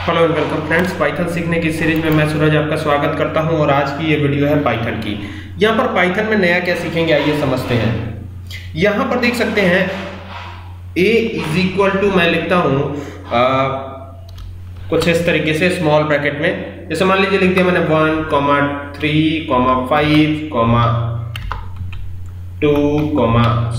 Hello and welcome friends, Python सीखने की series में मैं सूरज आपका स्वागत करता हूं और आज की ये वीडियो है पाइथन की। यहां पर पाइथन में नया क्या सीखेंगे आइए समझते हैं। यहां पर देख सकते हैं a इज इक्वल टू मैं लिखता हूं कुछ इस तरीके से स्मॉल ब्रैकेट में, जैसे मान लीजिए लिख दिया मैंने 1, 3, 5, 2,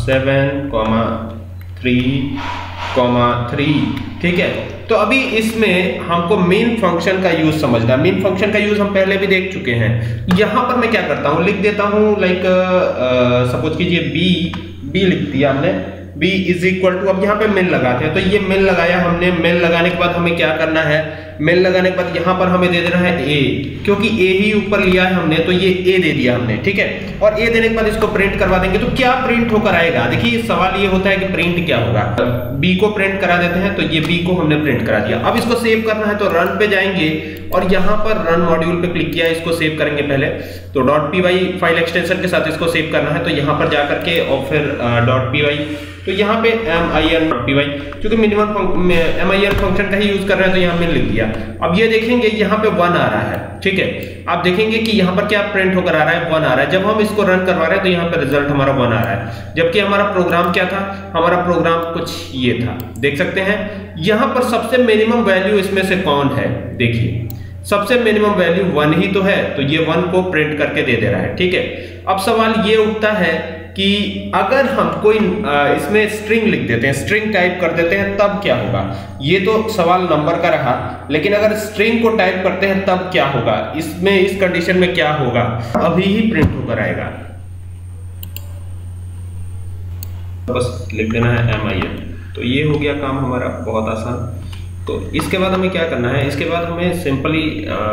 7, 3, ठीक है। तो अभी इसमें हमको मेन फंक्शन का यूज समझना। मेन फंक्शन का यूज हम पहले भी देख चुके हैं। यहां पर मैं क्या करता हूं, लिख देता हूं लाइक सपोज कीजिए बी लिख दिया हमने, b इज इक्वल टू, अब यहाँ पे मेन लगाते हैं। तो ये मेन लगाया हमने। मेन लगाने के बाद हमें क्या करना है, मेन लगाने के बाद यहाँ पर हमें दे देना है a, क्योंकि a ही ऊपर लिया है हमने तो ये a दे दिया हमने, ठीक है। और a देने के बाद इसको प्रिंट करवा देंगे तो क्या प्रिंट होकर आएगा। देखिए सवाल ये होता है कि प्रिंट क्या होगा। b को प्रिंट करा देते हैं, तो ये b को हमने प्रिंट करा दिया। अब इसको सेव करना है तो रन पे जाएंगे और यहाँ पर रन मॉड्यूल पे क्लिक किया, इसको सेव करेंगे पहले। तो .py फाइल एक्सटेंशन के साथ इसको सेव करना है, तो यहाँ पर जाकर के और फिर .py, तो यहाँ पे min.py, क्योंकि मिनिमम min फंक्शन का ही यूज कर रहे हैं तो यहाँ मिन लिख दिया। अब ये देखेंगे यहाँ पे 1 आ रहा है, ठीक है। आप देखेंगे कि यहाँ पर क्या प्रिंट होकर आ रहा है, 1 आ रहा है। जब हम इसको रन करवा रहे हैं तो यहाँ पे रिजल्ट हमारा 1 आ रहा है, जबकि हमारा प्रोग्राम क्या था, हमारा प्रोग्राम कुछ ये था, देख सकते हैं। यहाँ पर सबसे मिनिमम वैल्यू इसमें से कौन है, देखिए सबसे मिनिमम वैल्यू 1 ही तो है, तो ये 1 को प्रिंट करके दे दे रहा है, ठीक है। अब सवाल ये उठता है कि अगर हम कोई इसमें स्ट्रिंग लिख देते हैं, स्ट्रिंग टाइप कर देते हैं, तब क्या होगा। ये तो सवाल नंबर का रहा, लेकिन अगर स्ट्रिंग को टाइप करते हैं तब क्या होगा, इसमें इस कंडीशन में क्या होगा, अभी ही प्रिंट होकर आएगा। बस लिख देना है min, तो ये हो गया काम हमारा बहुत आसान। तो इसके बाद हमें क्या करना है, इसके बाद हमें सिंपली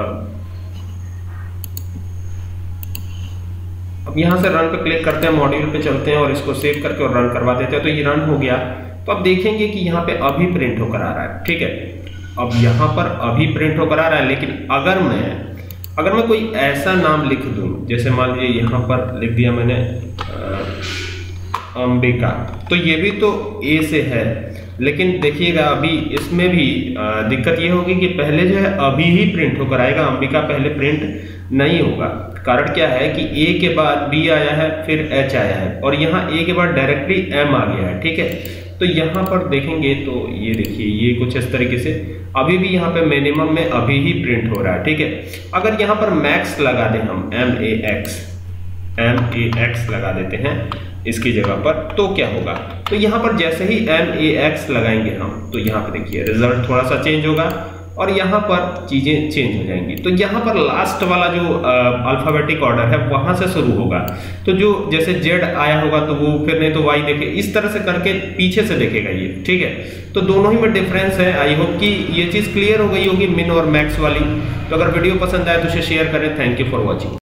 अब यहाँ से रन पे क्लिक करते हैं, मॉड्यूल पे चलते हैं और इसको सेव करके और रन करवा देते हैं। तो ये रन हो गया। तो अब देखेंगे कि यहाँ पे अभी प्रिंट होकर आ रहा है, ठीक है। अब यहाँ पर अभी प्रिंट होकर आ रहा है, लेकिन अगर मैं कोई ऐसा नाम लिख दूं, जैसे मान लीजिए यहाँ पर लिख दिया मैंने अंबिका, तो ये भी तो ए से है, लेकिन देखिएगा अभी इसमें भी दिक्कत ये होगी कि पहले जो है अभी ही प्रिंट होकर आएगा, अंबिका पहले प्रिंट नहीं होगा। कारण क्या है कि ए के बाद बी आया है, फिर एच आया है, और यहाँ ए के बाद डायरेक्टली एम आ गया है, ठीक है। तो यहाँ पर देखेंगे तो ये देखिए ये कुछ इस तरीके से अभी भी यहाँ पे मिनिमम में अभी ही प्रिंट हो रहा है, ठीक है। अगर यहाँ पर मैक्स लगा दें हम, max लगा देते हैं इसकी जगह पर, तो क्या होगा। तो यहाँ पर जैसे ही max लगाएंगे हम, तो यहाँ पे देखिए रिजल्ट थोड़ा सा चेंज होगा और यहाँ पर चीजें चेंज हो जाएंगी। तो यहाँ पर लास्ट वाला जो अल्फाबेटिक ऑर्डर है वहां से शुरू होगा। तो जो जैसे Z आया होगा तो वो फिर नहीं तो Y देखे, इस तरह से करके पीछे से देखेगा ये, ठीक है। तो दोनों ही में डिफरेंस है। आई होप कि ये चीज क्लियर हो गई होगी मिन और मैक्स वाली। तो अगर वीडियो पसंद आए तो उसे शेयर करें। Thank you for watching.